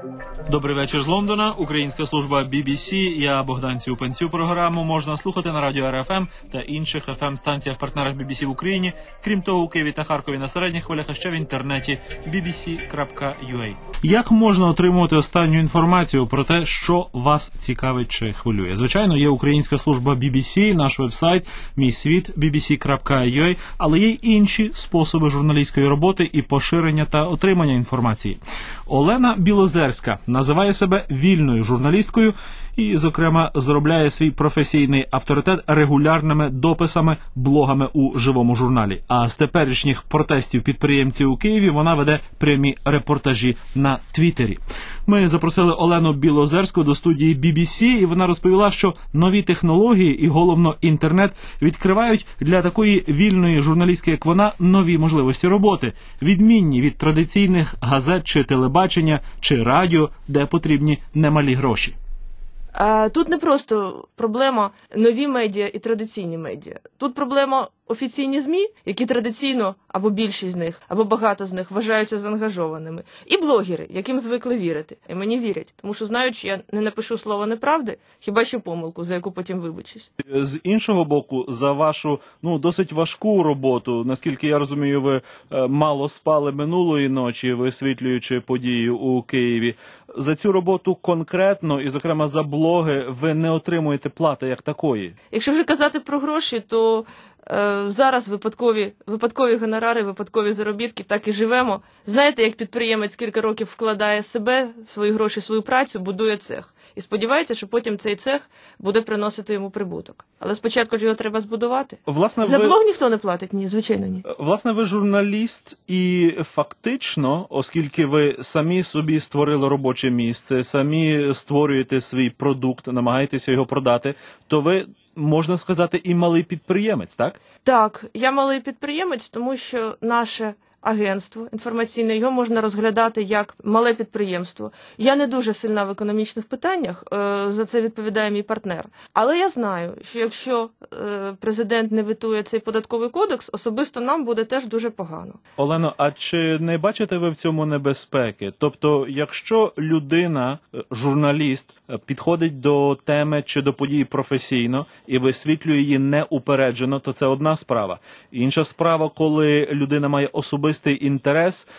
Добрий вечір з Лондона. Українська служба BBC. Я Богдан Цюпин. Цю програму можна слухати на радіо РФМ та інших FM-станціях-партнерах BBC в Україні. Крім того, у Києві та Харкові на середніх хвилях, а ще в інтернеті bbc.ua. Як можна отримувати останню інформацію про те, що вас цікавить чи хвилює? Звичайно, є українська служба BBC, наш веб-сайт, мій світ, bbc.ua, але є й інші способи журналістської роботи і поширення та отримання інформації. Олена Білозерська називає себе вільною журналісткою і, зокрема, заробляє свій професійний авторитет регулярними дописами, блогами у живому журналі. А з теперішніх протестів підприємців у Києві вона веде прямі репортажі на Твіттері. Ми запросили Олену Білозерську до студії BBC, і вона розповіла, що нові технології і, головно, інтернет відкривають для такої вільної журналістки, як вона, нові можливості роботи, відмінні від традиційних газет чи телебачення, чи радіо, де потрібні немалі гроші. Тут не просто проблема нові медіа і традиційні медіа. Тут проблема офіційні ЗМІ, які традиційно, або більшість з них, або багато з них вважаються заангажованими. І блогери, яким звикли вірити. І мені вірять, тому що знають, що я не напишу слова неправди, хіба що помилку, за яку потім вибачусь. З іншого боку, за вашу, досить важку роботу, наскільки я розумію, ви мало спали минулої ночі, висвітлюючи події у Києві. За цю роботу конкретно, і, зокрема, за блоги, ви не отримуєте плати як такої? Якщо вже казати про гроші, то зараз випадкові гонорари, випадкові заробітки, так і живемо. Знаєте, як підприємець кілька років вкладає себе, свої гроші, свою працю, будує цех. І сподівається, що потім цей цех буде приносити йому прибуток. Але спочатку ж його треба збудувати. За блог ніхто не платить? Ні, звичайно, ні. Власне, ви журналіст і фактично, оскільки ви самі собі створили робоче місце, самі створюєте свій продукт, намагаєтеся його продати, то ви, можна сказати, і малий підприємець, так? Так, я малий підприємець, тому що наше агентство інформаційне, його можна розглядати як мале підприємство. Я не дуже сильна в економічних питаннях, за це відповідає мій партнер. Але я знаю, що якщо президент не ветує цей податковий кодекс, особисто нам буде теж дуже погано. Олено, а чи не бачите ви в цьому небезпеки? Тобто, якщо людина, журналіст, підходить до теми чи до події професійно і висвітлює її неупереджено, то це одна справа. Інша справа, коли людина має особистий інтерес,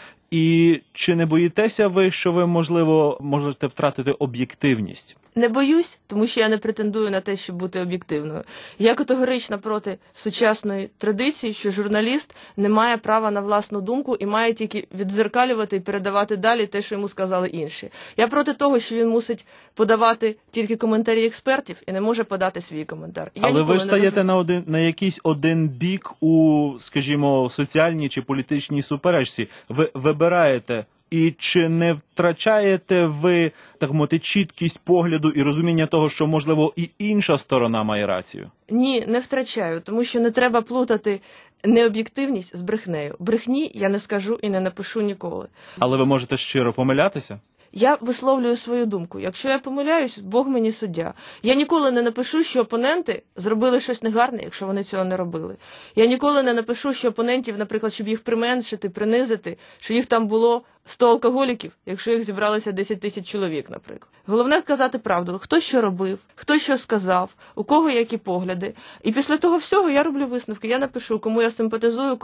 і чи не боїтеся ви, що ви, можливо, можете втратити об'єктивність? Не боюсь, тому що я не претендую на те, щоб бути об'єктивною. Я категорично проти сучасної традиції, що журналіст не має права на власну думку і має тільки віддзеркалювати і передавати далі те, що йому сказали інші. Я проти того, що він мусить подавати тільки коментарі експертів і не може подати свій коментар. Але ви стаєте на якийсь один бік у, скажімо, соціальній чи політичній суперечці. Ви вибираєте. І чи не втрачаєте ви, так мовити, чіткість погляду і розуміння того, що, можливо, і інша сторона має рацію? Ні, не втрачаю, тому що не треба плутати необ'єктивність з брехнею. Брехні я не скажу і не напишу ніколи. Але ви можете щиро помилятися? Я висловлюю свою думку. Якщо я помиляюсь, Бог мені суддя. Я ніколи не напишу, що опоненти зробили щось негарне, якщо вони цього не робили. Я ніколи не напишу, що опонентів, наприклад, щоб їх применшити, принизити, що їх там було 100 алкоголіків, якщо їх зібралося 10 тисяч чоловік, наприклад. Головне сказати правду, хто що робив, хто що сказав, у кого які погляди. І після того всього я роблю висновки. Я напишу, кому я симпатизую,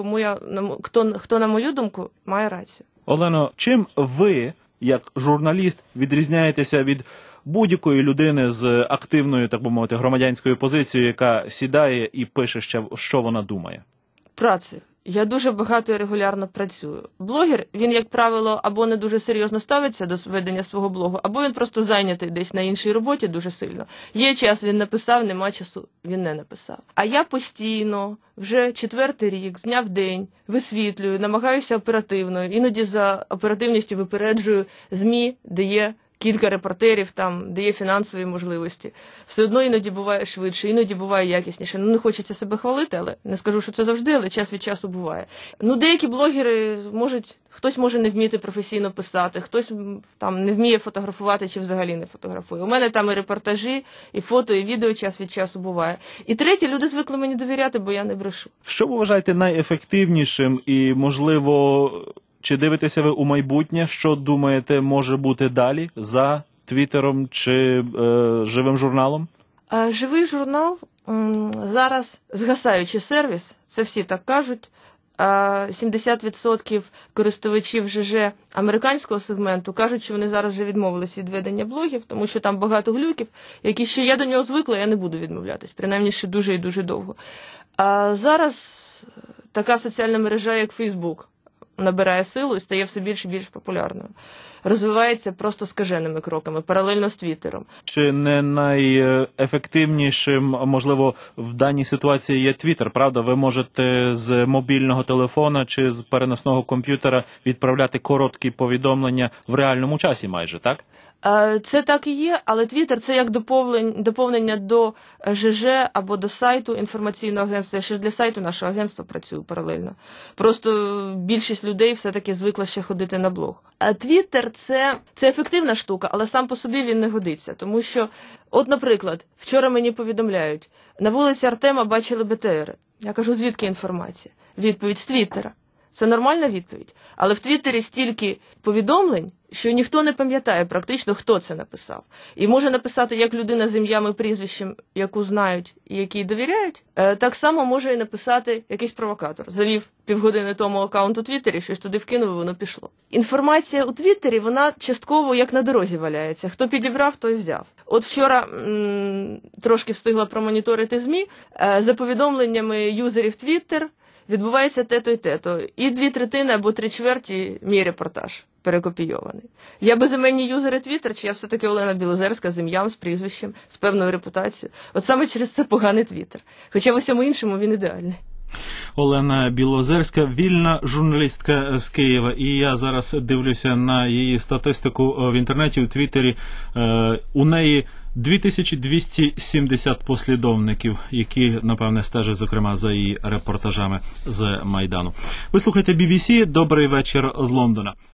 хто, на мою думку, має рацію. Олено, чим ви, як журналіст, відрізняєтеся від будь-якої людини з активною, так би мовити, громадянською позицією, яка сідає і пише, що вона думає? Працею. Я дуже багато і регулярно працюю. Блогер, він, як правило, або не дуже серйозно ставиться до ведення свого блогу, або він просто зайнятий десь на іншій роботі дуже сильно. Є час, він написав, нема часу, він не написав. А я постійно, вже 4-й рік, з дня в день, висвітлюю, намагаюся оперативно, іноді за оперативністю випереджую ЗМІ, де є кілька репортерів, там, де є фінансові можливості. Все одно іноді буває швидше, іноді буває якісніше. Не хочеться себе хвалити, але не скажу, що це завжди, але час від часу буває. Деякі блогери хтось може не вміти професійно писати, хтось там не вміє фотографувати чи взагалі не фотографує. У мене там і репортажі, і фото, і відео час від часу буває. І третє, люди звикли мені довіряти, бо я не брешу. Що ви вважаєте найефективнішим і, можливо, Чи дивитеся ви у майбутнє? Що думаєте може бути далі за Твіттером чи живим журналом? Живий журнал зараз згасаючий сервіс, це всі так кажуть. 70% користувачів ЖЖ американського сегменту кажуть, що вони зараз вже відмовились від ведення блогів, тому що там багато глюків, які ще я до нього звикла, я не буду відмовлятись, принаймні ще дуже і дуже довго. А зараз така соціальна мережа, як Фейсбук, набирає силу і стає все більш і більш популярною. Розвивається просто скаженими кроками, паралельно з Твіттером. Чи не найефективнішим, можливо, в даній ситуації є Твіттер, правда? Ви можете з мобільного телефона чи з переносного комп'ютера відправляти короткі повідомлення в реальному часі майже, так? Це так і є, але Твіттер – це як доповнення до ЖЖ або до сайту інформаційного агентства. Я ще ж для сайту нашого агентства працюю паралельно. Просто більшість людей все-таки звикла ще ходити на блог. А Твіттер – це ефективна штука, але сам по собі він не годиться. Тому що, от, наприклад, вчора мені повідомляють, на вулиці Артема бачили БТРи. Я кажу, звідки інформація? Відповідь з Твіттера. Це нормальна відповідь. Але в Твіттері стільки повідомлень, що ніхто не пам'ятає практично, хто це написав. І може написати як людина з ім'ям і прізвищем, яку знають і якій довіряють, так само може і написати якийсь провокатор. Завів півгодини тому аккаунт у Твіттері, щось туди вкинув, і воно пішло. Інформація у Твіттері, вона частково як на дорозі валяється. Хто підібрав, той взяв. От вчора трошки встигла промоніторити ЗМІ, за повідомленнями юзерів Твіттер, відбувається те-то і те-то. І 2/3 або 3/4 мій репортаж перекопійований. Я безіменні юзери Твіттер, чи я все-таки Олена Білозерська з ім'ям, з прізвищем, з певною репутацією. От саме через це поганий Твіттер. Хоча в усьому іншому він ідеальний. Олена Білозерська, вільна журналістка з Києва. І я зараз дивлюся на її статистику в інтернеті, у Твіттері. У неї 2270 послідовників, які, напевне, стежать, зокрема, за її репортажами з Майдану. Ви слухаєте BBC. Добрий вечір з Лондона.